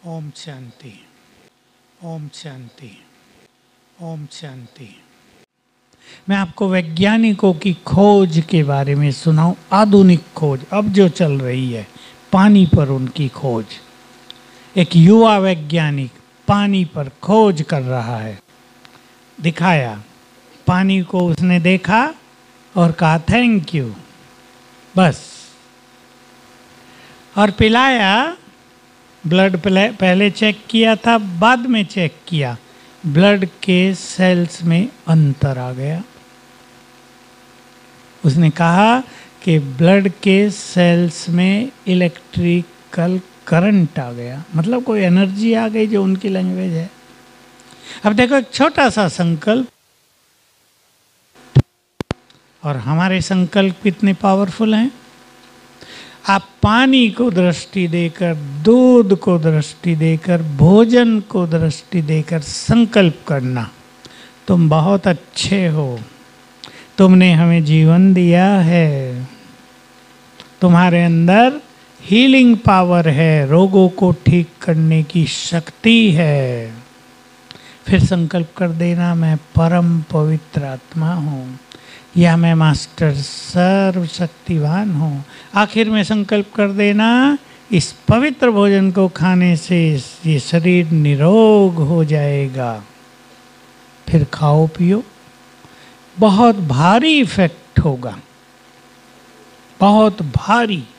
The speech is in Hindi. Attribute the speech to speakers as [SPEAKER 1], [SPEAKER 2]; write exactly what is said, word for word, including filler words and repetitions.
[SPEAKER 1] ओम शांति, ओम शांति, ओम शांति। मैं आपको वैज्ञानिकों की खोज के बारे में सुनाऊं, आधुनिक खोज अब जो चल रही है, पानी पर उनकी खोज। एक युवा वैज्ञानिक पानी पर खोज कर रहा है। दिखाया, पानी को उसने देखा और कहा थैंक यू, बस। और पिलाया, ब्लड पहले चेक किया था, बाद में चेक किया, ब्लड के सेल्स में अंतर आ गया। उसने कहा कि ब्लड के सेल्स में इलेक्ट्रिकल करंट आ गया, मतलब कोई एनर्जी आ गई, जो उनकी लैंग्वेज है। अब देखो, एक छोटा सा संकल्प और हमारे संकल्प कितने पावरफुल हैं। आप पानी को दृष्टि देकर, दूध को दृष्टि देकर, भोजन को दृष्टि देकर संकल्प करना, तुम बहुत अच्छे हो, तुमने हमें जीवन दिया है, तुम्हारे अंदर हीलिंग पावर है, रोगों को ठीक करने की शक्ति है। फिर संकल्प कर देना, मैं परम पवित्र आत्मा हूँ, या मैं मास्टर सर्वशक्तिवान हूँ। आखिर में संकल्प कर देना, इस पवित्र भोजन को खाने से ये शरीर निरोग हो जाएगा। फिर खाओ पियो, बहुत भारी इफेक्ट होगा, बहुत भारी।